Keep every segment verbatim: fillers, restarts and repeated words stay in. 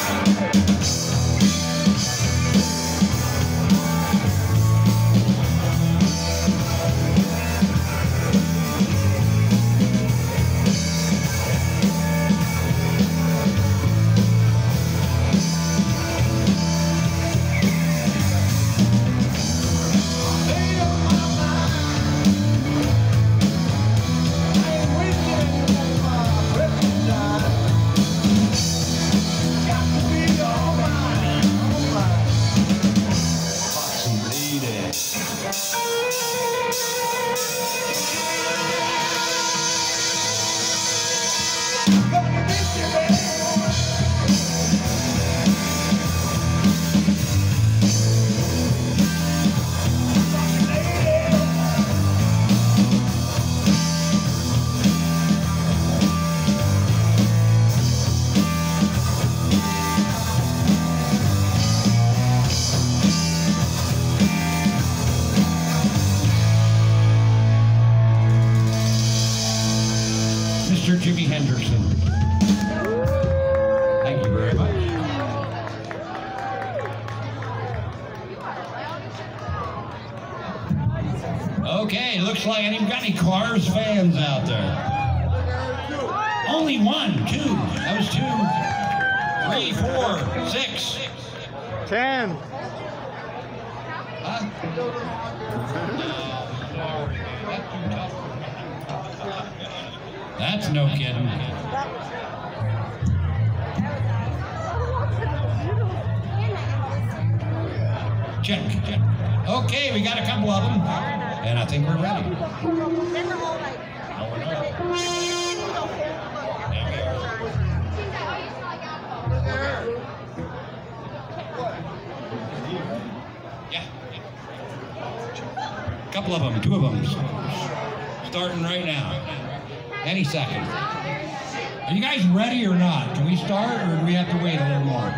Mister Jimmy Henderson. Thank you very much. Okay, looks like I ain't got any Cars fans out there. Only one, two. That was two, three, four, six. Ten. Huh? That's no kidding. Check, check. Okay, we got a couple of them, and I think we're ready. No, we're not. Yeah. A couple of them, two of them. Starting right now. Any second. Are you guys ready or not? Can we start, or do we have to wait a little more?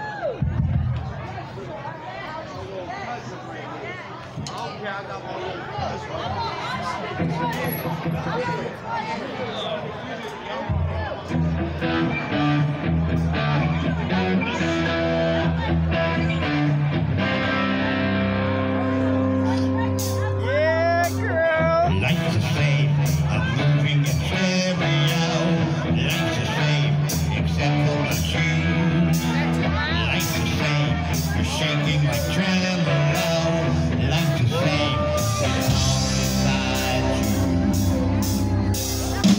Yeah, girl. Life's the same, I'm moving in stereo. Life's the same, except for my shoes. Life's the same, you're shaking like tremolo. Life's the same, it's all inside you.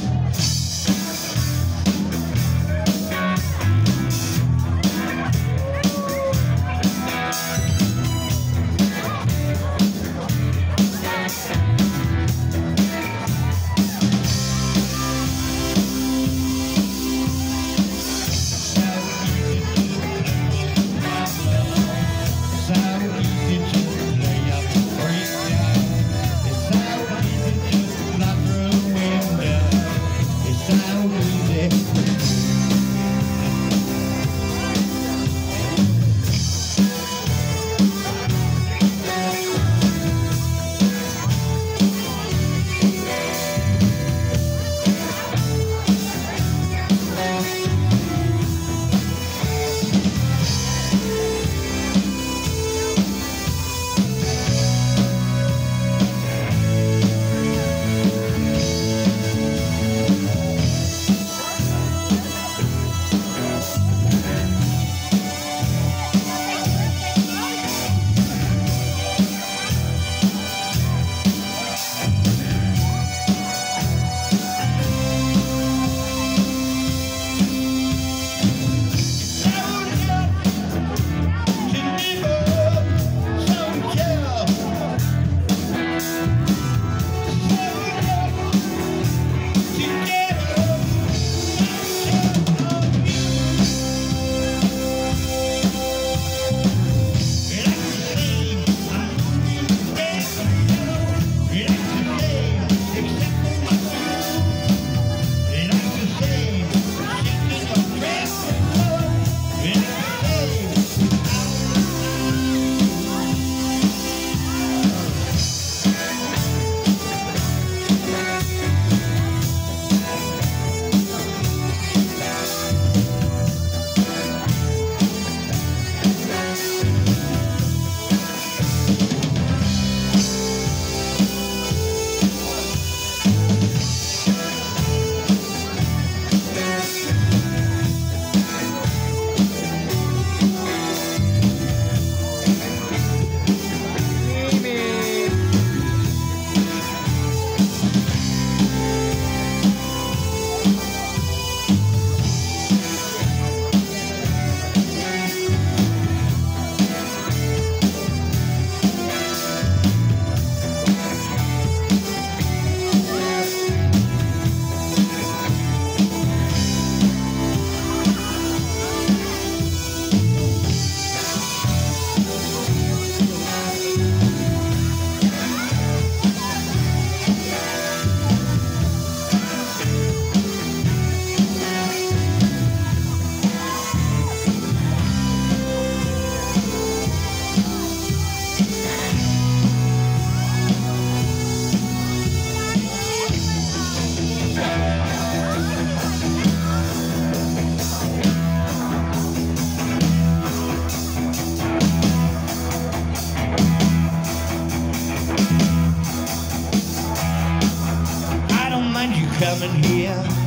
coming here.